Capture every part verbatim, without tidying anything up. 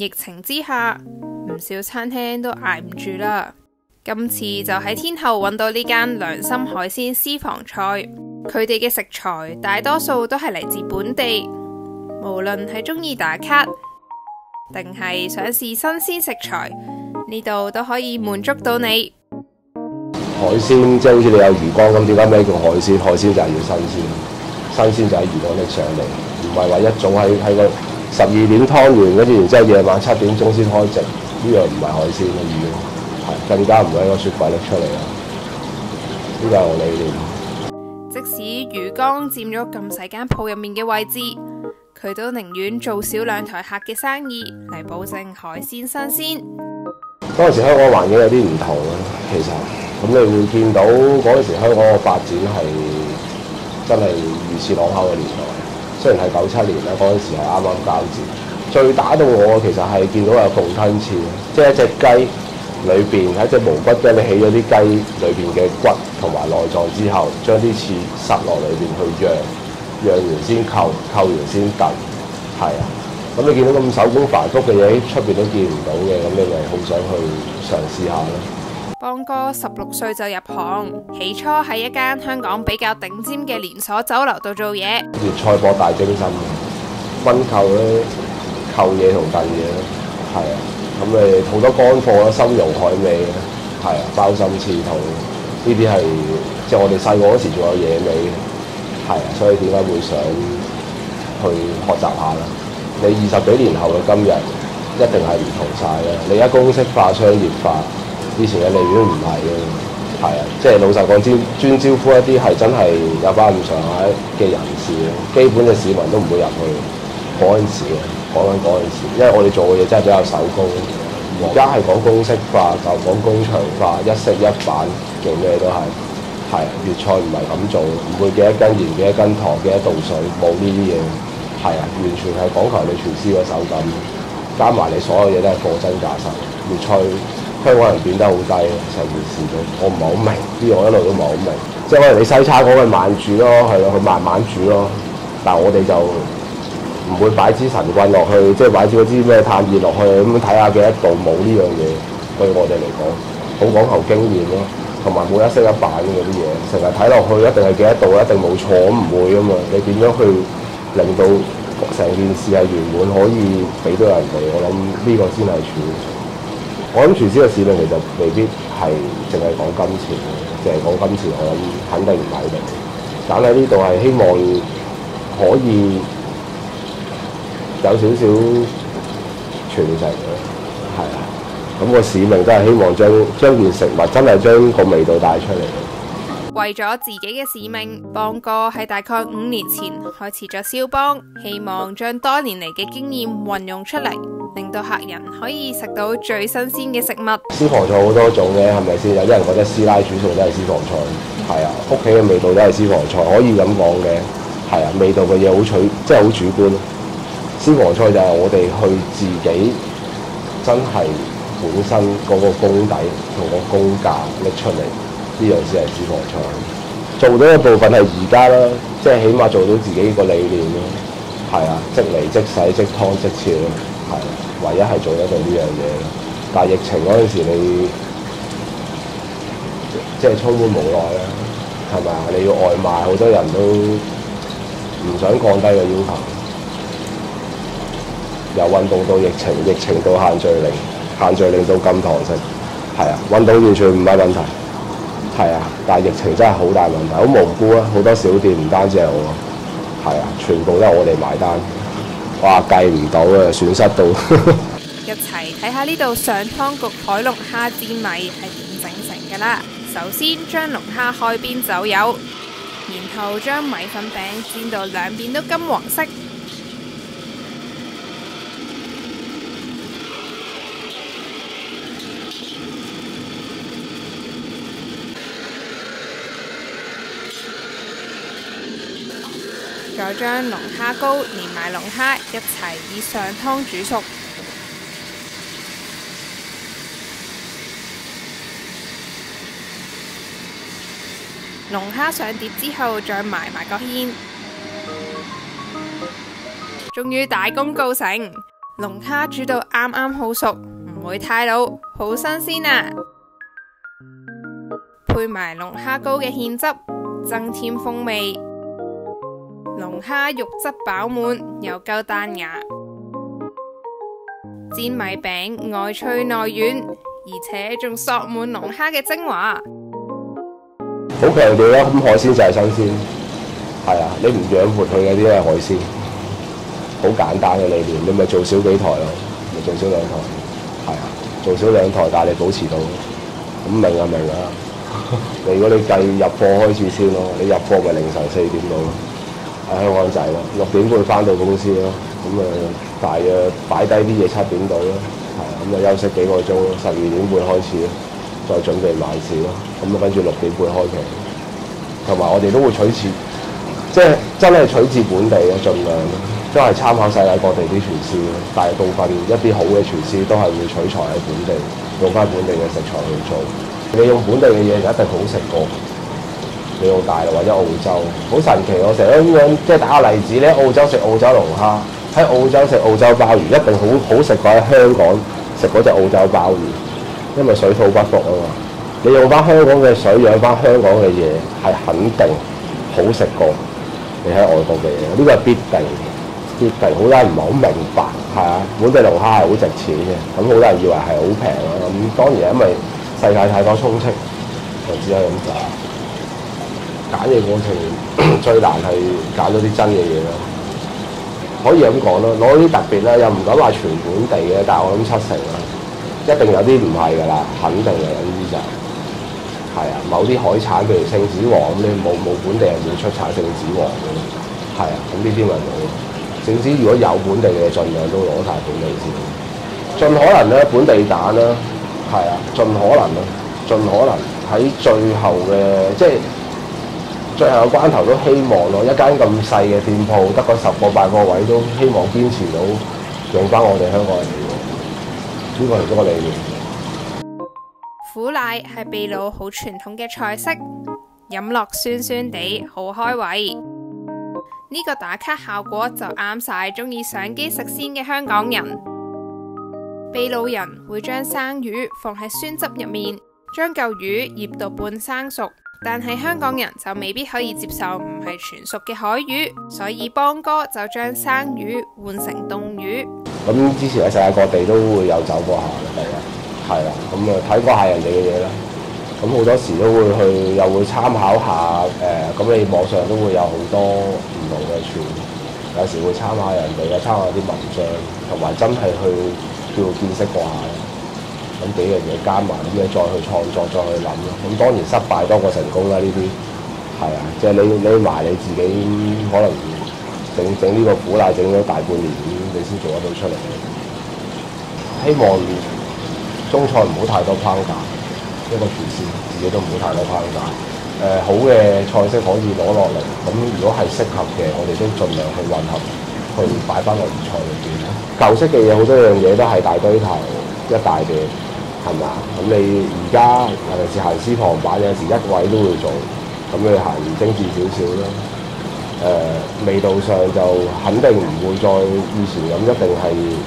疫情之下，唔少餐廳都捱唔住啦。今次就喺天后揾到呢間良心海鮮私房菜，佢哋嘅食材大多數都係嚟自本地，無論係中意打卡，定係想試新鮮食材，呢度都可以滿足到你。 海鮮即係好似你有魚缸咁，點解咩叫海鮮？海鮮就係要新鮮，新鮮就喺魚缸拎上嚟，唔係話一早喺喺個十二點湯完，跟住然之後夜晚七點鐘先開席，呢樣唔係海鮮嘅魚，係更加唔會喺個雪櫃拎出嚟啦。呢個係我理念。 即使魚缸佔咗咁細間鋪入面嘅位置，佢都寧願做少兩台客嘅生意嚟保證海鮮新鮮。 嗰陣時香港環境有啲唔同啦，其實咁你會見到嗰陣時香港嘅發展係真係魚翅朗口嘅年代。雖然係九七年啦，嗰陣時係啱啱交接。最打到我其實係見到有鳳吞翅，即係一隻雞裏邊喺隻無骨雞，你起咗啲雞裏邊嘅骨同埋內臟之後，將啲翅塞落裏邊去釀，釀完先扣，扣完先燉，係啊。咁你見到咁手工繁複嘅嘢，出邊都見唔到嘅，咁你咪好想去嘗試下咯。 邦哥十六歲就入行，起初喺一間香港比較頂尖嘅連鎖酒樓度做嘢。 粵菜博大精深嘅，溫扣咧，扣嘢同燉嘢咧，係啊。咁你好多乾貨啦，參茸海味嘅，係啊，鮑參翅肚呢啲係即係我哋細個嗰時仲有野味嘅，係啊，所以點解會想去學習下啦？你二十幾年後嘅今日一定係唔同晒嘅。你而家公式化、商業化，以前嘅利潤唔係嘅，係啊，即係老實講，專專招呼一啲係真係有翻咁上下嘅人士，基本嘅市民都唔會入去嗰陣時嘅。講緊嗰陣時，因為我哋做嘅嘢真係比較手工。而家係講公式化，就講工場化，一式一版，做咩都係係粵菜唔係咁做，唔會幾多斤鹽、幾多斤糖、幾多度水，冇呢啲嘢。係啊，完全係講求你廚師嘅手感，加埋你所有嘢都係貨真價實。粵菜香港人變得好低，成件事都我唔係好明，呢個我一路都唔係好明。即係可能你西餐講佢慢煮咯，係咯，佢慢慢煮咯，但係我哋就唔會擺支神棍落去，即係擺支嗰支咩炭熱落去咁睇下幾多度，冇呢樣嘢。對我哋嚟講，好講求經驗咯，同埋冇一式一版嗰啲嘢，成日睇落去一定係幾多度，一定冇錯，唔會噶嘛。你點樣去令到成件事係圓滿，可以俾到人哋？我諗呢個先係廚。我諗廚師嘅使命其實未必係淨係講金錢，淨係講金錢，我諗肯定唔係嘅。但係呢度係希望可以有少少傳承嘅，係啊。咁個使命都係希望將將件食物真係將個味道帶出嚟。 為咗自己嘅使命，邦哥喺大概五年前開始咗燒邦，希望將多年嚟嘅經驗運用出嚟，令到客人可以食到最新鮮嘅食物。 私房菜好多種嘅，係咪先？有啲人覺得師奶煮餸都係私房菜，係啊，屋企嘅味道都係私房菜，可以咁講嘅，係啊，味道嘅嘢好取，即係好主觀。私房菜就係我哋去自己真係本身嗰個功底同個功架拎出嚟。呢樣先係私房菜，做到嘅部分係而家啦，即係起碼做到自己個理念咯，係啊，即嚟即洗即湯即切咯，係啊，唯一係做得到呢樣嘢。但係疫情嗰陣時你即係充滿無奈啦，係咪啊？你要外賣，好多人都唔想降低個要求，由運動到疫情，疫情到限聚令，限聚令到禁堂食，係啊，運動完全唔係問題。係啊，但係疫情真係好大問題，好無辜啊！好多小店唔單止係我，係啊，全部都係我哋埋單。哇，計唔到啊，損失到。 一齊睇下呢度上湯焗海龍蝦煎米係點整成㗎啦。首先將龍蝦開邊走油，然後將米粉餅煎到兩邊都金黃色。再將龍蝦膏連埋龍蝦一齊以上湯煮熟。龍蝦上碟之後，再埋埋個芡。終於大功告成， 龍蝦煮到啱啱好熟，唔會太老，好新鮮啊！配埋龍蝦膏嘅芡汁，增添風味。龍蝦肉質飽滿，又夠彈牙。煎米餅外脆內軟，而且仲索滿龍蝦嘅精華。 好強調啦，咁海鮮就係新鮮，係啊，你唔養活佢嘅啲係海鮮，好簡單嘅理念，你咪做少幾台咯，咪做少兩台，係啊，做少兩台，但係你保持到，咁明啊明啊，你如果你計入貨開始先咯，你入貨咪凌晨四點到咯，喺香港仔咯，六點半翻到公司咯，咁啊大約擺低啲嘢七點到咯，係啊，咁啊休息幾個鐘咯，十二點半開始咯。再準備買市咯，咁啊跟住六點半開期，同埋我哋都會取自，即係真係取自本地嘅，盡量都係參考世界各地啲廚師咯。大部分一啲好嘅廚師都係會取材喺本地，用翻本地嘅食材去做。你用本地嘅嘢就一定好食過你澳大陸或者澳洲，好神奇。我成日都咁樣即係打個例子，你喺澳洲食澳洲龍蝦，喺澳洲食澳洲鮑魚，一定好好食過喺香港食嗰隻澳洲鮑魚。因為水土不服啊嘛，你用翻香港嘅水養翻香港嘅嘢，係肯定好食過你喺外國嘅嘢，呢個係必定必定。好多人唔係好明白，係啊，本地龍蝦係好值錢嘅，咁好多人以為係好平啦。咁當然因為世界太多充斥，就只係咁講。揀嘅過程最難係揀咗啲真嘅嘢咯，可以咁講咯。攞啲特別咧，又唔敢話全本地嘅，但係我諗七成啦。一定有啲唔係㗎啦，肯定嘅呢啲就係啊，某啲海產譬如聖子王咁，你冇冇本地人會出產聖子王嘅，係啊，咁呢啲咪冇咯。聖子如果有本地嘅，盡量都攞晒本地先，盡可能咧本地蛋啦，係啊，盡可能啦，盡可能喺最後嘅即係最後嘅關頭都希望咯，一間咁細嘅店鋪得個十個八個位都希望堅持到用翻我哋香港人嚟嘅。呢個係嗰個理念。 苦奶係秘魯好傳統嘅菜式，飲落酸酸地，好開胃。呢、這個打卡效果就啱晒中意相機食鮮嘅香港人。秘魯人會將生魚放喺酸汁入面，將嚿魚醃到半生熟，但係香港人就未必可以接受唔係全熟嘅海魚，所以邦哥就將生魚換成凍魚。 咁之前喺世界各地都會有走過下嘅，第一係啦，咁啊睇過下人哋嘅嘢啦，咁好多時都會去，又會參考下誒，咁、呃、你網上都會有好多唔同嘅傳，有時會參考人哋嘅，參考啲文章，同埋真係去叫見識過下啦。咁幾樣嘢加埋，咁你再去創作，再去諗咯。咁當然失敗多過成功啦，呢啲係啊，即係你你埋你自己可能整整呢個苦奶整咗大半年。你先做得到出嚟。希望中菜唔好太多框架，一個廚師自己都唔好太多框架。誒、呃、好嘅菜式可以攞落嚟，咁如果係適合嘅，我哋都盡量去混合，去擺翻落粵菜裏邊。舊式嘅嘢好多樣嘢都係大堆頭一大碟，係嘛？咁你而家尤其是行私房版，有時一位都會做，咁你行精緻少少啦。誒、呃、味道上就肯定唔會再以前咁，一定係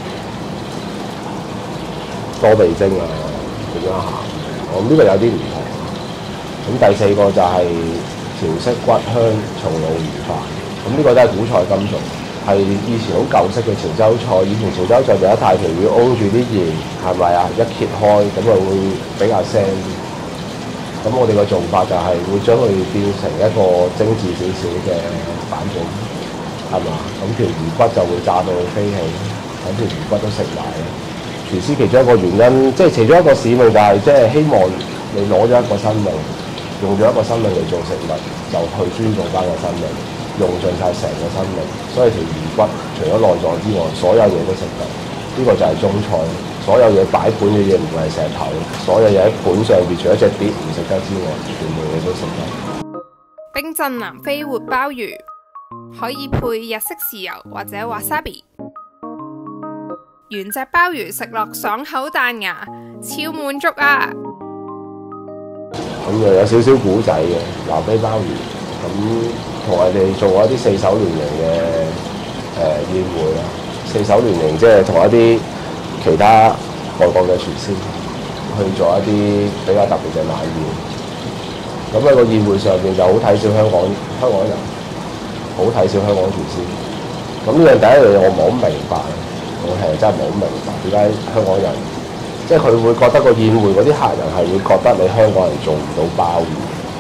多味精啊點樣行？我諗呢個有啲唔同。咁第四個就係潮式骨香松露魚飯，咁呢個都係古菜金屬，係以前好舊式嘅潮州菜。以前潮州菜就一大條魚勾住啲鹽，係咪啊？一揭開咁就會比較腥啲。咁我哋嘅做法就係會將佢變成一個精緻少少嘅版本，係嘛？咁條魚骨就會炸到飛起，咁條魚骨都食埋。廚師其中一個原因，即係其中一個使命就係即係希望你攞咗一個生命，用咗一個生命嚟做食物，就去尊重翻個生命，用盡晒成個生命。所以條魚骨除咗內臟之外，所有嘢都食得。呢、這個就係中菜。所有嘢擺盤嘅嘢唔係石頭，所有嘢喺盤上邊，除咗隻碟唔食得之外，全部嘢都食得。 冰鎮南非活鮑魚可以配日式豉油或者 wasabi， 原隻鮑魚食落爽口彈牙，超滿足啊！ 咁又有少少古仔嘅南非鮑魚，咁同我哋做過一啲四手聯營嘅誒宴會啦。 四手聯營，即係同一啲其他外國嘅廚師去做一啲比較特別嘅晚宴。咁喺個宴會上邊就好睇小香港香港人，好睇小香港廚師。咁呢樣第一樣嘢我唔係好明白，我係真係唔係好明白點解香港人，即係佢會覺得個宴會嗰啲客人係會覺得你香港人做唔到鮑魚，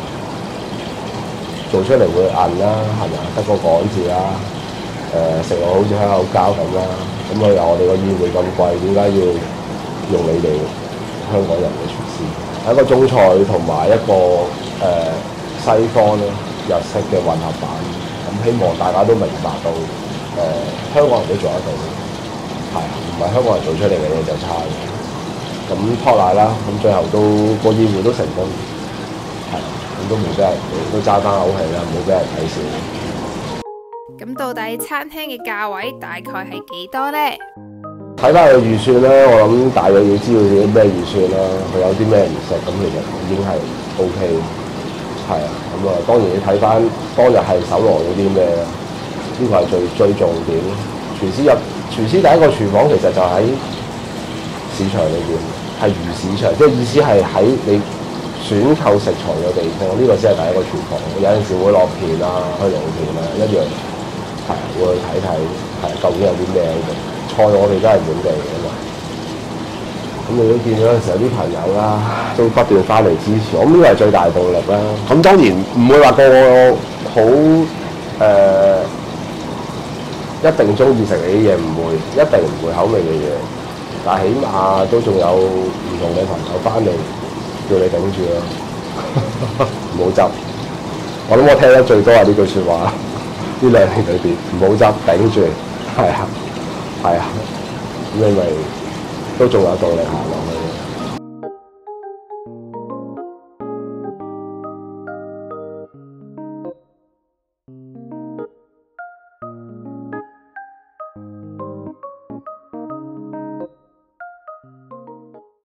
做出嚟會韌啦，係咪啊？得個講字啦，誒食落好似香口膠咁啦。咁啊由我哋個宴會咁貴，點解要用你哋香港人嘅廚師？係一個中菜同埋一個誒、呃、西方咧日式嘅混合版。咁希望大家都明白到。誒、呃、香港人都做得到，係啊，唔係香港人做出嚟嘅嘢就差嘅。咁托賴啦，咁最後都個宴會都成功，係啊，咁都冇俾人都揸翻口氣啦，冇俾人睇笑。 咁到底餐廳嘅價位大概係幾多呢？ 睇翻佢預算啦，我諗大約要知道自己咩預算啦，佢有啲咩唔食，咁其實已經係 O K，係啊，咁啊當然要睇翻當日係搜羅咗啲咩啦。呢個係最最重點。廚師入廚師第一個廚房其實就喺市場裏邊，係魚市場，即係意思係喺你選購食材嘅地方，呢、這個先係第一個廚房。有陣時會落片啊，去農田啊，一樣係會去睇睇，係究竟有啲咩喺度。菜我哋都係本地嘅嘛。咁你都見到有時候啲朋友啦，都不斷翻嚟支持，咁呢個係最大動力啦。咁當然唔會話個個好誒。呃一定中意食你啲嘢，唔會，一定唔會口味嘅嘢。但係起碼都仲有唔同嘅朋友翻嚟叫你頂住咯，唔好執。我諗我聽得最多係呢句説話，呢兩年裏邊唔好執，頂住，係啊，係啊，咁你咪都仲有動力行落去。